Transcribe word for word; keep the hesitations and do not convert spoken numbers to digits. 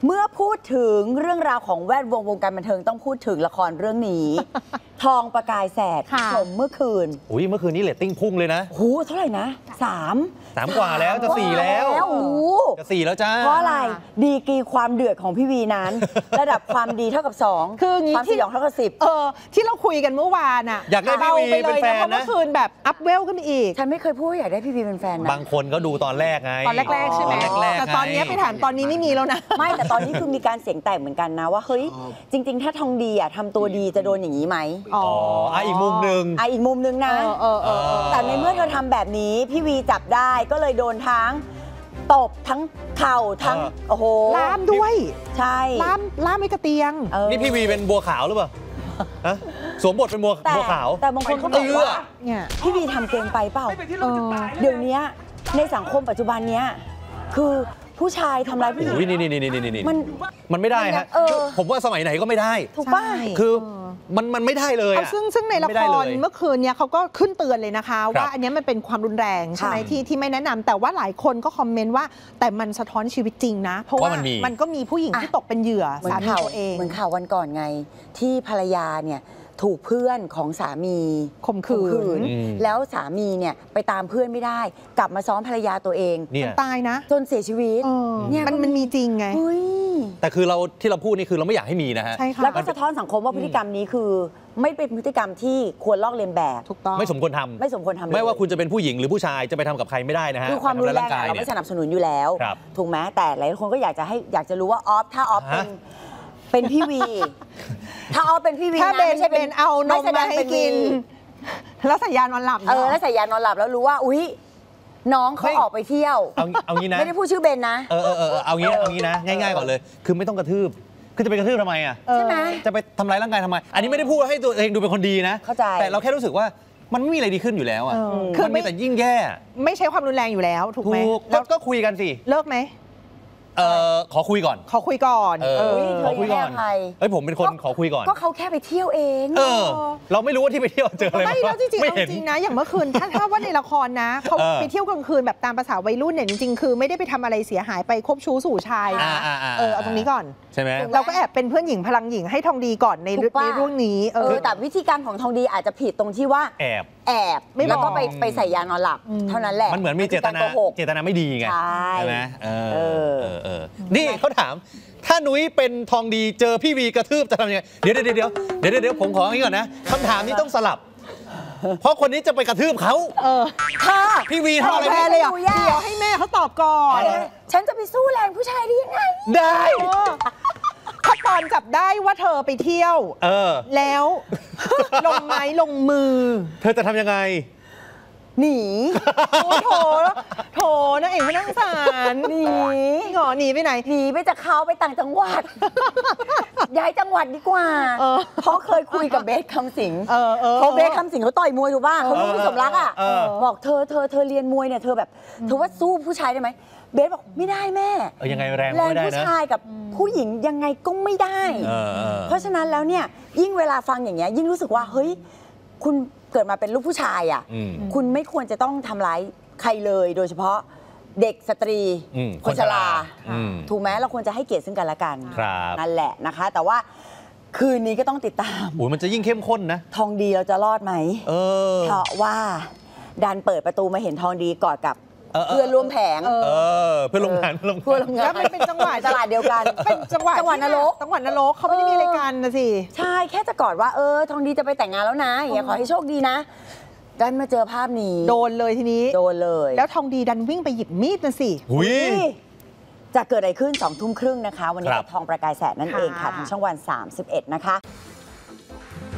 เมื่อพูดถึงเรื่องราวของแวดวงวงการบันเทิงต้องพูดถึงละครเรื่องนี้ ทองประกายแสดชมเมื่อคืนอุ้ยเมื่อคืนนี้เรตติ้งพุ่งเลยนะโหเท่าไหร่นะสามสามกว่าแล้วจะสี่แล้วจะสี่แล้วจ้าเพราะอะไรดีกรีความเดือดของพี่วีนั้น ระดับความดีเท่ากับสองคืองี้ความสยองเท่ากับสิบเออที่เราคุยกันเมื่อวานอ่ะอยากได้พี่วีเป็นแฟนนะเมื่อคืนแบบอัพเวลขึ้นไปอีกฉันไม่เคยพูดอยากได้พี่วีเป็นแฟนนะบางคนก็ดูตอนแรกไงตอนแรกๆใช่ไหมแต่ตอนนี้ไปถามตอนนี้ไม่มีแล้วนะไม่แต่ตอนนี้คือมีการเสียงแตกเหมือนกันนะว่าเฮ้ยจริงๆถ้าทองดีอ่ะทำตัวดีจะโดนอย่างนี้ไหมอ๋ออ่ะอีกมุมหนึ่งอ่ะอีกมุมหนึ่งนะแต่ในเมื่อเธอทำแบบนี้พี่วีจับได้ก็เลยโดนทั้งตบทั้งเข่าทั้งโอ้โหล่ามด้วยใช่ล่ามล่ามไม่กระเตียงนี่พี่วีเป็นบัวขาวหรือเปล่าสวมบทเป็นบัวบัวขาวแต่บางคนเขาบอกว่าพี่วีทำเกินไปเปล่าเดี๋ยวนี้ในสังคมปัจจุบันเนี้ยคือผู้ชายทำร้ายผู้หญิงนี่นี่นี่นี่นี่มันมันไม่ได้ฮะผมว่าสมัยไหนก็ไม่ได้ถูกป่ะคือมันมันไม่ได้เลยซึ่งซึ่งในละครเมื่อคืนเนี้ยเขาก็ขึ้นเตือนเลยนะคะว่าอันนี้มันเป็นความรุนแรงใช่ไหมที่ที่ไม่แนะนำแต่ว่าหลายคนก็คอมเมนต์ว่าแต่มันสะท้อนชีวิตจริงนะเพราะว่ามันก็มีผู้หญิงที่ตกเป็นเหยื่อสามีตัวเองเหมือนข่าววันก่อนไงที่ภรรยาเนี่ยถูกเพื่อนของสามีข่มขืนแล้วสามีเนี่ยไปตามเพื่อนไม่ได้กลับมาซ้อมภรรยาตัวเองตายนะจนเสียชีวิตเนี่ยมันมันมีจริงไงแต่คือเราที่เราพูดนี่คือเราไม่อยากให้มีนะฮะแล้วก็สะท้อนสังคมว่าพฤติกรรมนี้คือไม่เป็นพฤติกรรมที่ควรลอกเลียนแบบถูกต้องไม่สมควรทำไม่สมควรทำไม่ว่าคุณจะเป็นผู้หญิงหรือผู้ชายจะไปทำกับใครไม่ได้นะฮะคือความรุนแรงเราไม่สนับสนุนอยู่แล้วถูกไหมแต่หลายคนก็อยากจะให้อยากจะรู้ว่าออฟถ้าออฟเป็นเป็นพี่วีถ้าออฟเป็นพี่วีถ้าเบนเบนเอานมมาให้กินแล้วใส่ยานอนหลับเออแล้วใส่ยานอนหลับแล้วรู้ว่าอุ๊ยน้องเขาออกไปเที่ยวเอาเอางี้นะไม่ได้พูดชื่อเบนนะเออเออเออเอางี้เอางี้นะง่ายๆก่อนเลยคือไม่ต้องกระทืบคือจะไปกระทืบทำไมอ่ะใช่ไหมจะไปทำร้ายร่างกายทำไมอันนี้ไม่ได้พูดให้ตัวเองดูเป็นคนดีนะเข้าใจแต่เราแค่รู้สึกว่ามันไม่มีอะไรดีขึ้นอยู่แล้วอ่ะคือไม่แต่ยิ่งแย่ไม่ใช่ความรุนแรงอยู่แล้วถูกไหมแล้วก็คุยกันสิเลิกไหมเออขอคุยก่อนขอคุยก่อนเออขอคุยก่อนเอ้ยผมเป็นคนขอคุยก่อนก็เขาแค่ไปเที่ยวเองเออเราไม่รู้ว่าที่ไปเที่ยวเจออะไรไม่แล้วจริงๆจริงนะอย่างเมื่อคืนถ้าถ้าว่าในละครนะเขาไปเที่ยวกลางคืนแบบตามภาษาวัยรุ่นเนี่ยจริงๆคือไม่ได้ไปทำอะไรเสียหายไปคบชู้สู่ชายนะเออเอาตรงนี้ก่อนใช่ไหมเราก็แอบเป็นเพื่อนหญิงพลังหญิงให้ทองดีก่อนในเรื่องนี้เออแต่วิธีการของทองดีอาจจะผิดตรงที่ว่าแอบแอบแล้วก็ไปไปใส่ยานอนหลับเท่านั้นแหละมันเหมือนมีเจตนาเจตนาไม่ดีไงใช่ไหมเออเออนี่เขาถามถ้านุ้ยเป็นทองดีเจอพี่วีกระทืบจะทำยังไงเดี๋ยวเดี๋ยวเดี๋ยวเดี๋ยวเดี๋ยวผมขออย่างนี้ก่อนนะคำถามนี้ต้องสลับเพราะคนนี้จะไปกระทืบเขาเออค่ะพี่วีทำอะไรไม่ได้เลยเดี๋ยวให้แม่เขาตอบก่อนฉันจะไปสู้แรงผู้ชายได้ยังไงได้ถ้าตอนจับได้ว่าเธอไปเที่ยวเออแล้วลงไม้ลงมือเธอจะทำยังไงหนีโอ้โถโถนะเอกไม่นั่งสารหนีหงอหนีไปไหนหนีไปจากเขาไปต่างจังหวัดย้ายจังหวัดดีกว่าเพราะเคยคุยกับเบสคำสิงเขาเบสคำสิงเขาต่อยมวยถูกป่ะเขาลูกพี่สมรักอ่ะบอกเธอเธอเธอเรียนมวยเนี่ยเธอแบบเธอว่าสู้ผู้ชายได้ไหมเบสบอกไม่ได้แม่ยังไงแรงแรงผู้ชายกับผู้หญิงยังไงก็ไม่ได้เพราะฉะนั้นแล้วเนี่ยยิ่งเวลาฟังอย่างเงี้ยยิ่งรู้สึกว่าเฮ้ยคุณเกิดมาเป็นลูกผู้ชายอ่ะคุณไม่ควรจะต้องทำร้ายใครเลยโดยเฉพาะเด็กสตรีคนชราถูกไหมเราควรจะให้เกียรติซึ่งกันและกันนั่นแหละนะคะแต่ว่าคืนนี้ก็ต้องติดตามโอ้ยมันจะยิ่งเข้มข้นนะทองดีเราจะรอดไหมเพราะว่าดันเปิดประตูมาเห็นทองดีกอดกับเพื่อนร่วมแผงเพื่อนร่วมงานเพื่อนร่วมงานแล้วมันเป็นจังหวะตลาดเดียวกันเป็นจังหวะจังหวะนรกจังหวะนรกเขาไม่ได้มีอะไรกันนะสิใช่แค่จะกอดว่าเออทองดีจะไปแต่งงานแล้วนะอย่างเงี้ยขอให้โชคดีนะดันมาเจอภาพนี้โดนเลยทีนี้โดนเลยแล้วทองดีดันวิ่งไปหยิบมีดนะสิจะเกิดอะไรขึ้นสองทุ่มครึ่งนะคะวันนี้กับทองประกายแสดนั่นเองค่ะทางช่องวันสามสิบเอ็ดนะคะ